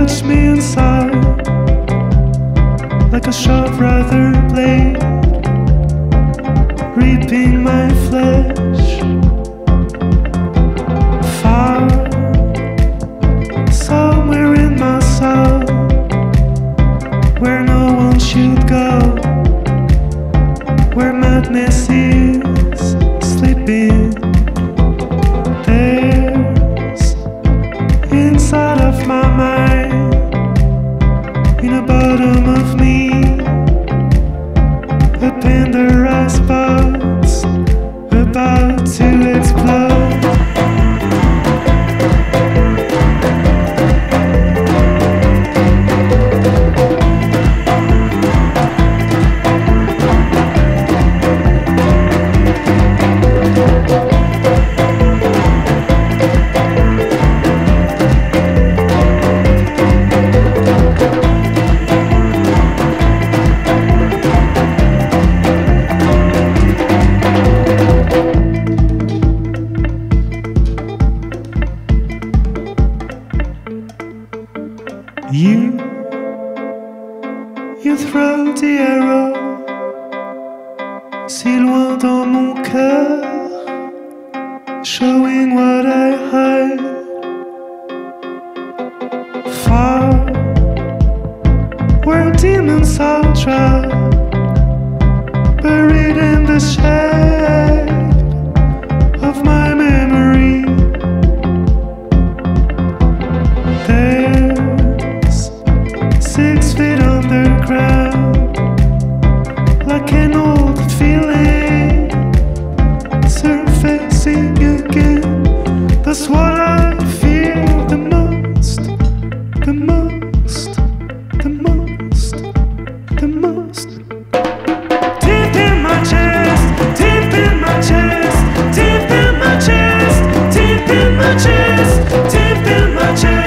touch me inside like a sharp razor blade, reaping my flesh. Far, somewhere in my soul, where no one should go, where madness is sleeping. There's inside of my mind, in the bottom of me, a Pandora's box about to explode. You throw the arrow si loin dans mon cœur, showing what I hide. Far, where demons are trapped, buried in the shade of my memory. There's 6 feet underground, like an old feeling, surfacing again. That's what I fear the most, the most, the most, the most. Deep in my chest, deep in my chest, deep in my chest, deep in my chest, deep in my chest.